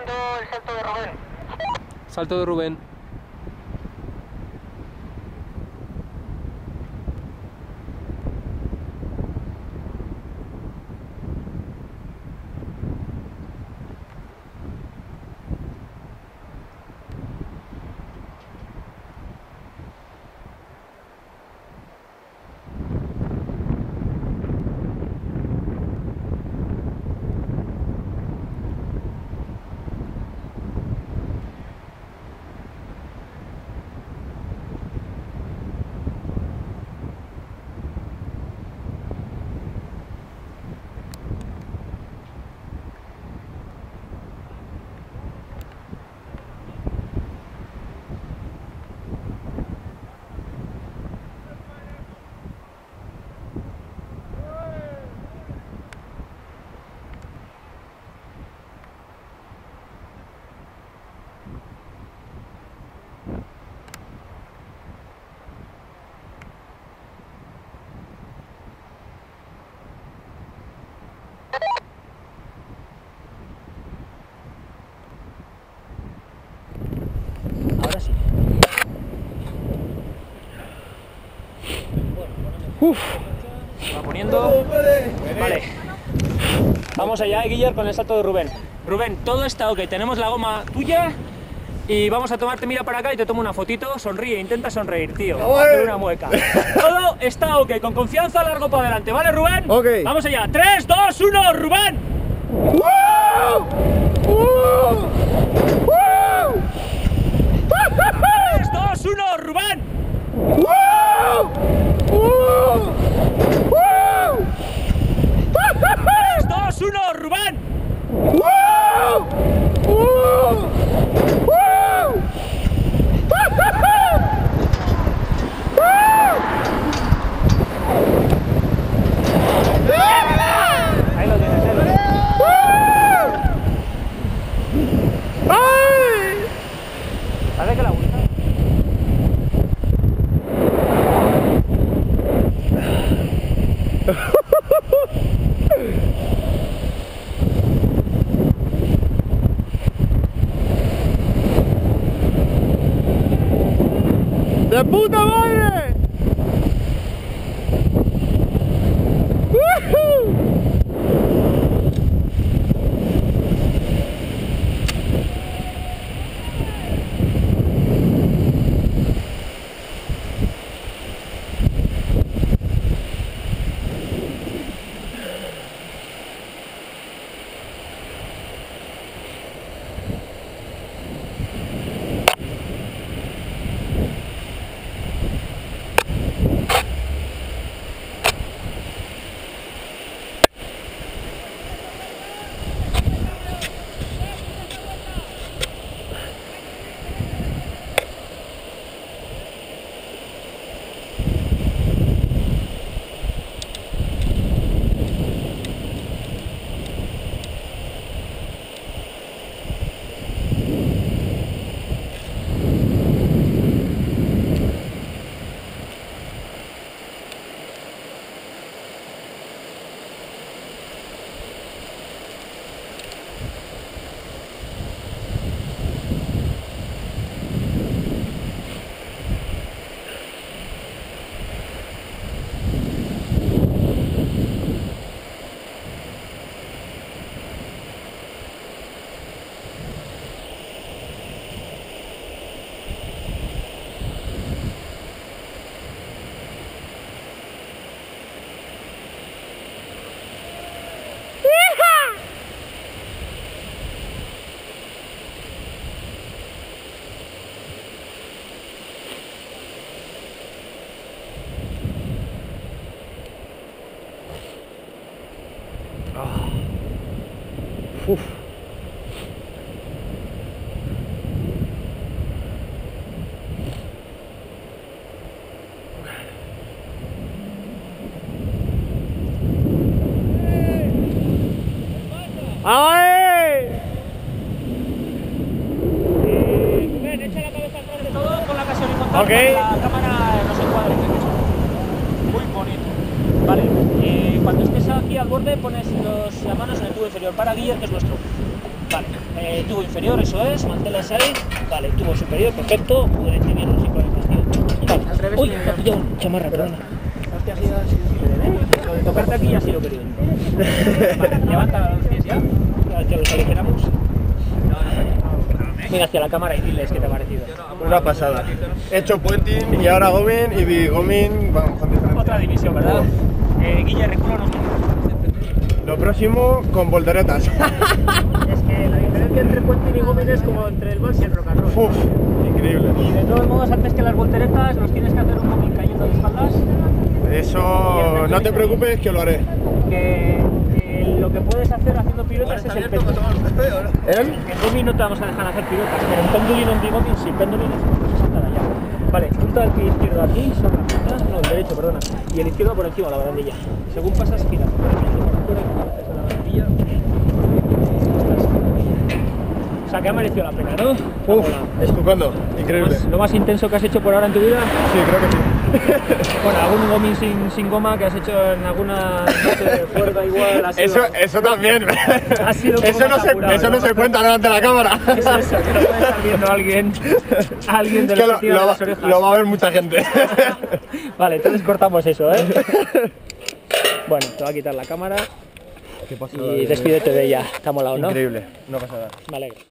viendo el salto de Rubén. Salto de Rubén. Ahora sí. Uf. Va poniendo. Vale. Vamos allá, Guillermo, con el salto de Rubén. Rubén, todo está ok. Tenemos la goma tuya y vamos a tomarte, mira para acá y te tomo una fotito. Sonríe, intenta sonreír, tío. Hazle una mueca. Todo está ok. Con confianza, largo para adelante. ¿Vale, Rubén? Ok. Vamos allá. 3, 2, 1, Rubén. ¡Wow! ¡Wow! ¡Wow! 3, 2, 1, Rubén. ¡Wow! ¡Wow! ¡Wow! 3, 2, 1, Rubén. ¡Wow! ¡Wow! ¡Wow! Ahí lo tienes, ¡Ay! ¿Sabes que la gusta? ¡De puta madre! Uf. ¡Ay! Ven, echa la cabeza atrás de todo con la casi horizontal. Ok. Para que la cámara nos encuadre. Muy bonito. Vale, cuando estés aquí al borde pones las manos en el tubo inferior para Guillermo, que es nuestro. Vale, tubo inferior, eso es, manténlas ahí. Vale, tubo superior, perfecto. Derecho y bien, sin problemas, tío. Vale. Al revés, Uy, bien, me ha pillado un chamarra, perdona. Hostia, ha sido lo de tocarte aquí ya sí lo he querido. Vale, levanta los pies ya. Que los aligeramos. Mira hacia la cámara y diles qué te ha parecido. Una pasada. He hecho puenting y ahora gomin y bigomin. Vamos, con diferencia. Otra división, ¿verdad? Guille, recúlanos. Lo próximo con volteretas. Es que la diferencia entre puenting y gomin es como entre el box y el rock and roll. Uf, increíble. Y de todos modos, antes que las volteretas, nos tienes que hacer un gomin cayendo de espaldas. Eso no te preocupes que lo haré. Que lo que puedes hacer haciendo piruetas es el pendulum. ¿El? En gomin no te vamos a dejar hacer piruetas, pero en pendulum en bigomin sí, pendulum es saltar allá. Vale, punta del pie izquierdo aquí, sobre la punta, no, el derecho, perdona, y el izquierdo por encima de la barandilla. Según pasas, gira por dentro, por afuera y por haces a la barandilla. O sea, que ha merecido la pena, ¿no? Uf, estupendo, increíble. Pues, ¿lo más intenso que has hecho por ahora en tu vida? Sí, creo que sí. Bueno, algún gomin sin goma que has hecho en alguna noche de cuerda igual. Ha sido... Eso también. Ha sido un poco Eso no se, apurado, eso no ¿no? se cuenta delante de la cámara. Es eso, que lo puede estar viendo alguien de Que los que tira de las orejas. lo va a ver mucha gente. Vale, entonces cortamos eso, ¿eh? Bueno, te voy a quitar la cámara Qué pasada, y despídete de ella. Está molado, ¿no? Increíble, no pasa nada. Me alegro.